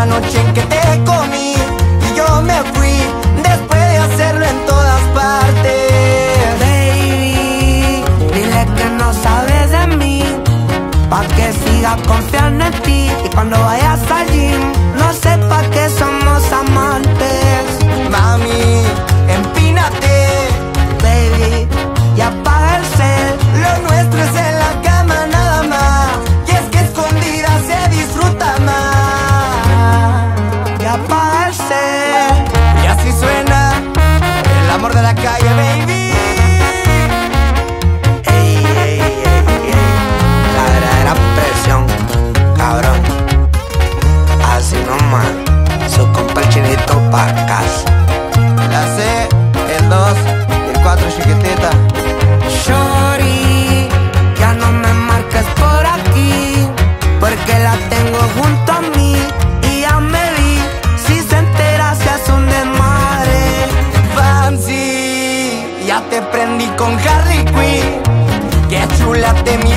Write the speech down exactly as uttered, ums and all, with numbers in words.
la noche en que te comí y yo me fui después de hacerlo en todas partes. Baby, dile que no sabes de mí, pa' que siga confiando en ti. Y cuando vayas al gym, no sepa que somos amantes. Mami, empínate, Baby, y apaga el cel. lo nuestro es en la cama nada más, y es que escondida se disfruta más. Y apaga el cel. Y así suena el amor de la calle, baby. Ey, ey, ey, ey. La verdadera presión, cabrón. Así nomás, su compa el Chinito pa' casa. La C, el dos y el cuatro, chiquitita. Shorty, ya no me marques por aquí, porque la tengo junto a mí. Y ya me vi, si se entera se hace un desmadre. Fancy, ya te prendí con Harley Quinn. Qué chula te mi